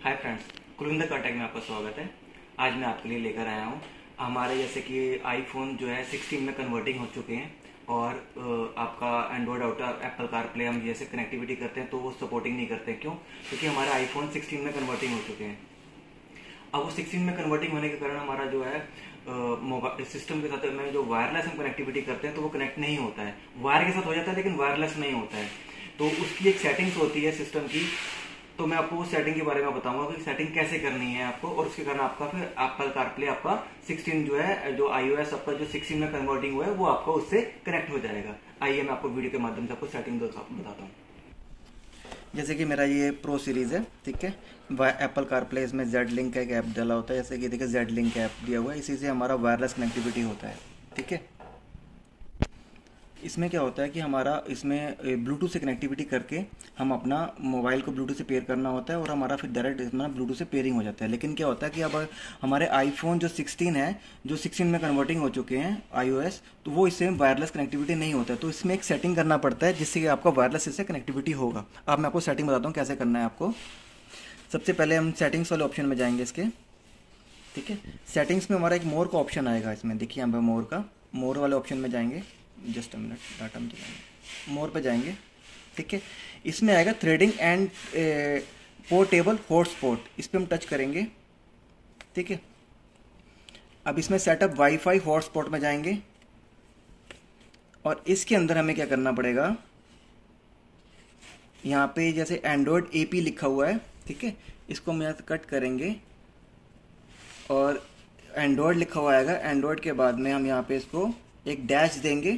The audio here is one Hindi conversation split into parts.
हाय फ्रेंड्स, कुलविंदर कांटेक्ट में आपका स्वागत है। आज मैं आपके लिए लेकर आया हूँ हमारे जैसे कि आईफोन जो है 16 में कन्वर्टिंग हो चुके हैं और आपका Android auto Apple car play हम जैसे कनेक्टिविटी करते हैं तो वो सपोर्टिंग नहीं करते। क्यों? क्योंकि हमारे आईफोन 16 में कन्वर्टिंग हो चुके हैं। अब वो 16 में कन्वर्टिंग होने के कारण हमारा जो है मोबाइल सिस्टम के साथ में जो वायरलेस हम कनेक्टिविटी करते हैं तो वो कनेक्ट नहीं होता है। वायर के साथ हो जाता है लेकिन वायरलेस नहीं होता है। तो उसकी एक सेटिंग्स होती है सिस्टम की, तो मैं आपको उस सेटिंग के बारे में बताऊंगा कि सेटिंग कैसे करनी है आपको, और उसके कारण आपका फिर एप्पल कारप्ले आपका 16 जो है जो iOS आपका जो 16 में कन्वर्टिंग हुआ है वो आपका उससे कनेक्ट हो जाएगा। आइए मैं आपको वीडियो के माध्यम से आपको सेटिंग बताता हूँ। जैसे कि मेरा ये प्रो सीरीज है, ठीक है। एप्पल कारप्ले इसमें जेड लिंक का एक ऐप डाला होता है, जैसे कि देखिए जेड लिंक ऐप दिया हुआ है, इसी से हमारा वायरलेस कनेक्टिविटी होता है, ठीक है। इसमें क्या होता है कि हमारा इसमें ब्लूटूथ से कनेक्टिविटी करके हम अपना मोबाइल को ब्लूटूथ से पेयर करना होता है और हमारा फिर डायरेक्ट इसमें ब्लूटूथ से पेयरिंग हो जाता है। लेकिन क्या होता है कि अब हमारे आईफोन जो 16 है, जो 16 में कन्वर्टिंग हो चुके हैं iOS, तो वो इससे वायरलेस कनेक्टिविटी नहीं होता है। तो इसमें एक सेटिंग करना पड़ता है जिससे कि आपका वायरलेस इससे कनेक्टिविटी होगा। अब मैं आपको सेटिंग बताता हूँ कैसे करना है आपको। सबसे पहले हम सेटिंग्स वाले ऑप्शन में जाएंगे इसके, ठीक है। सेटिंग्स में हमारा एक मोर का ऑप्शन आएगा, इसमें देखिए यहाँ पर मोर वाले ऑप्शन में जाएंगे। जस्ट अ मिनट, डाटा में चलाएंगे, मोर पे जाएंगे, ठीक है। इसमें आएगा थ्रेडिंग एंड पोर्टेबल हॉटस्पॉट, इस पर हम टच करेंगे, ठीक है। अब इसमें सेटअप वाईफाई हॉटस्पॉट में जाएंगे और इसके अंदर हमें क्या करना पड़ेगा, यहाँ पे जैसे एंड्रॉयड एपी लिखा हुआ है, ठीक है, इसको हम यहाँ से कट करेंगे और एंड्रॉयड लिखा हुआ आएगा। एंड्रॉयड के बाद में हम यहाँ पे इसको एक डैश देंगे,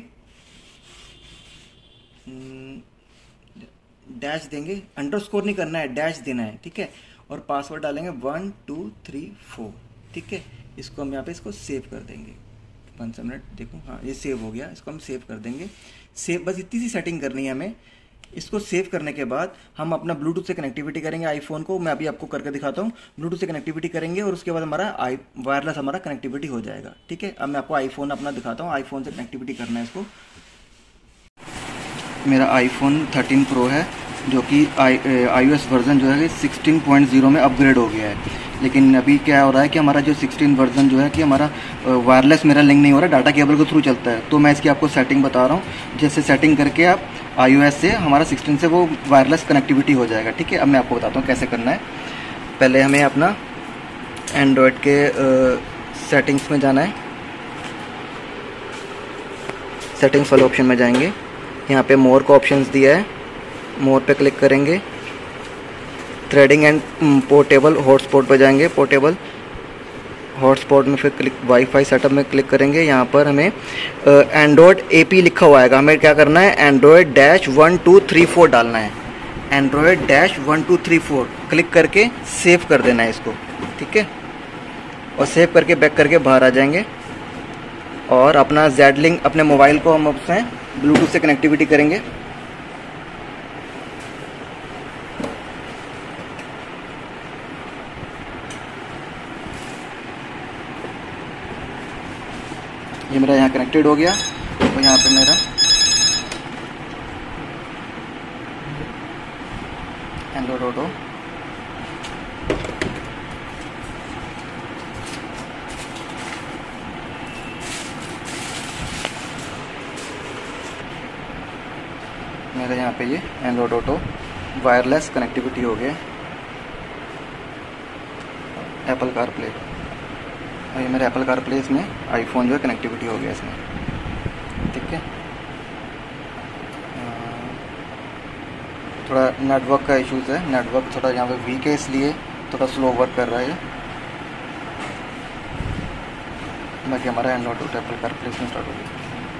अंडरस्कोर नहीं करना है, डैश देना है, ठीक है। और पासवर्ड डालेंगे 1 2 3 4, ठीक है। इसको हम यहाँ पे इसको सेव कर देंगे। 1 मिनट देखो, हाँ ये सेव हो गया, इसको हम सेव कर देंगे। सेव, बस इतनी सी सेटिंग करनी है हमें। इसको सेव करने के बाद हम अपना ब्लूटूथ से कनेक्टिविटी करेंगे आईफोन को, मैं अभी आपको करके दिखाता हूँ। ब्लूटूथ से कनेक्टिविटी करेंगे और उसके बाद हमारा वायरलेस हमारा कनेक्टिविटी हो जाएगा, ठीक है। अब मैं आपको आईफोन अपना दिखाता हूँ, आईफोन से कनेक्टिविटी करना है इसको। मेरा आईफोन 13 प्रो है जो कि iOS वर्जन जो है 16.0 में अपग्रेड हो गया है। लेकिन अभी क्या हो रहा है कि हमारा जो 16 वर्जन जो है कि हमारा वायरलेस मेरा लिंक नहीं हो रहा, डाटा केबल के थ्रू चलता है। तो मैं इसकी आपको सेटिंग बता रहा हूँ, जैसे सेटिंग करके आप iOS से हमारा 16 से वो वायरलेस कनेक्टिविटी हो जाएगा, ठीक है। अब मैं आपको बताता हूँ कैसे करना है। पहले हमें अपना एंड्रॉयड के सेटिंग्स में जाना है, सेटिंग्स वाले ऑप्शन में जाएंगे। यहाँ पे मोर का ऑप्शंस दिया है, मोर पे क्लिक करेंगे। थ्रेडिंग एंड पोर्टेबल हॉटस्पॉट पे जाएंगे, पोर्टेबल हॉटस्पॉट में फिर क्लिक वाईफाई सेटअप में क्लिक करेंगे। यहाँ पर हमें एंड्रॉयड एपी लिखा हुआ आएगा, हमें क्या करना है, एंड्रॉयड -1 2 3 4 डालना है। एंड्रॉयड -1 2 3 4 क्लिक करके सेव कर देना है इसको, ठीक है। और सेव करके बैक करके बाहर आ जाएंगे और अपना जेड लिंक अपने मोबाइल को हम उससे ब्लूटूथ से कनेक्टिविटी करेंगे। ये मेरा यहाँ कनेक्टेड हो गया और यहाँ पे मेरा एंड्रॉयड ऑटो मेरा यहाँ पे ये एंड्रॉयड ऑटो वायरलेस कनेक्टिविटी हो गया एप्पल कारप्ले। और ये मेरे एप्पल कारप्ले इसमें आईफोन जो है कनेक्टिविटी हो गया इसमें, ठीक है। थोड़ा नेटवर्क का इश्यूज है, नेटवर्क थोड़ा यहाँ पे वीक है इसलिए थोड़ा स्लो वर्क कर रहा है। बाकी हमारा एंड्रॉयड ऑटो एप्पल कारप्ले इसमें स्टार्ट हो गया।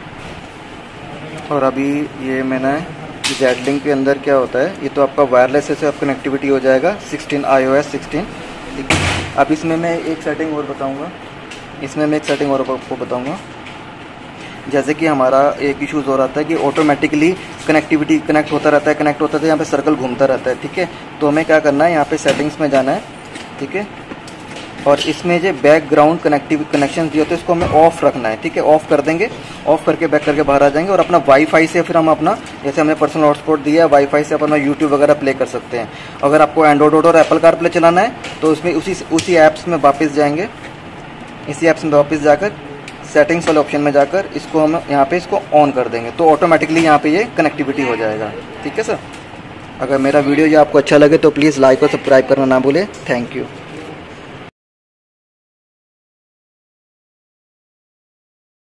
और अभी ये मैंने जेड लिंक के अंदर क्या होता है, ये तो आपका वायरलेस से आप कनेक्टिविटी हो जाएगा 16 iOS 16, ठीक है। अब इसमें मैं एक सेटिंग और बताऊंगा, आपको बताऊंगा। जैसे कि हमारा एक इशूज़ हो रहा था कि ऑटोमेटिकली कनेक्टिविटी कनेक्ट होता रहता है, यहाँ पे सर्कल घूमता रहता है, ठीक है। तो हमें क्या करना है, यहाँ पे सेटिंग्स में जाना है, ठीक है। और इसमें जो बैकग्राउंड कनेक्शन दिए होते हैं इसको हमें ऑफ रखना है, ठीक है। ऑफ कर देंगे, ऑफ करके बैक करके बाहर आ जाएंगे और अपना वाईफाई से फिर हम अपना, जैसे हमने पर्सनल हॉटस्पॉट दिया है, वाईफाई से अपना यूट्यूब वगैरह प्ले कर सकते हैं। अगर आपको एंड्रॉइड ऑटो और एप्पल कारप्ले चलाना है तो उसमें उसी ऐप्स में वापस जाएंगे, इसी ऐप्स में वापस जाकर सेटिंग्स वाले ऑप्शन में जाकर इसको हम यहाँ पे इसको ऑन कर देंगे तो ऑटोमेटिकली यहाँ पे ये कनेक्टिविटी हो जाएगा, ठीक है सर। अगर मेरा वीडियो ये आपको अच्छा लगे तो प्लीज़ लाइक और सब्सक्राइब करना ना भूलें। Thank you.